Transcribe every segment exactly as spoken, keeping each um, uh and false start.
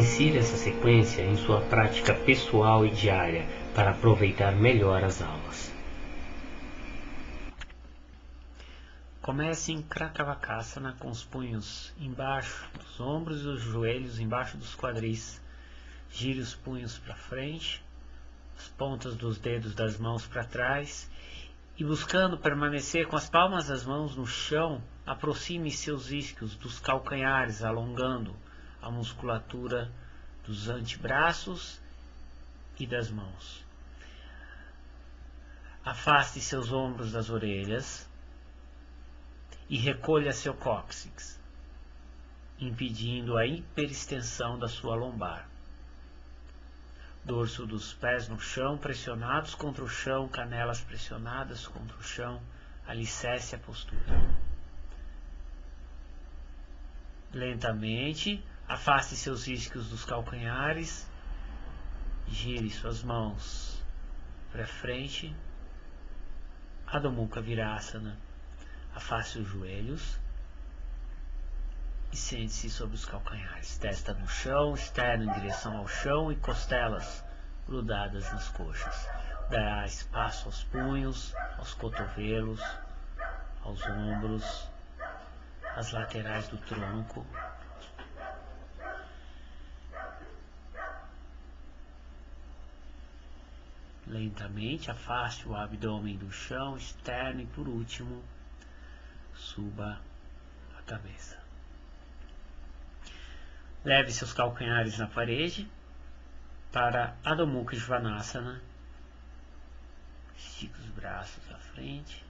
Insira essa sequência em sua prática pessoal e diária para aproveitar melhor as aulas. Comece em Krakavakasana com os punhos embaixo dos ombros e os joelhos embaixo dos quadris. Gire os punhos para frente, as pontas dos dedos das mãos para trás e, buscando permanecer com as palmas das mãos no chão, aproxime seus isquios dos calcanhares, alongando a musculatura dos antebraços e das mãos. Afaste seus ombros das orelhas e recolha seu cóccix, impedindo a hiperextensão da sua lombar. Dorso dos pés no chão, pressionados contra o chão, canelas pressionadas contra o chão, alicerce a postura. Lentamente, afaste seus isquios dos calcanhares, gire suas mãos para frente, Adho Mukha Virasana. Afaste os joelhos e sente-se sobre os calcanhares, testa no chão, externo em direção ao chão e costelas grudadas nas coxas. Dará espaço aos punhos, aos cotovelos, aos ombros, às laterais do tronco. Lentamente afaste o abdômen do chão externo e, por último, suba a cabeça. Leve seus calcanhares na parede para Adho Mukha Svanasana. Estique os braços à frente.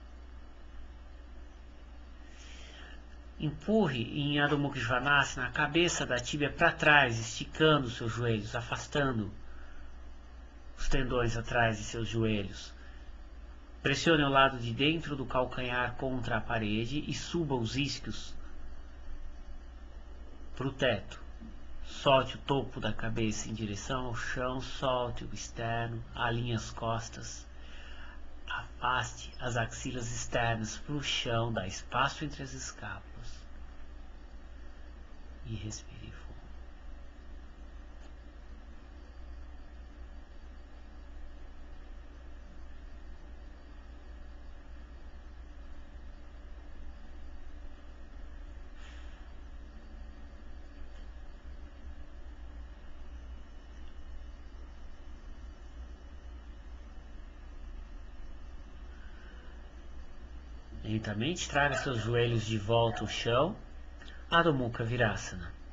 Empurre em Adho Mukha Svanasana a cabeça da tíbia para trás, esticando os seus joelhos, afastando os tendões atrás de seus joelhos. Pressione o lado de dentro do calcanhar contra a parede e suba os isquios para o teto. Solte o topo da cabeça em direção ao chão, solte o externo, alinhe as costas, afaste as axilas externas para o chão, dá espaço entre as escápulas e respire fundo. Lentamente traga seus joelhos de volta ao chão, Adho Mukha Virasana.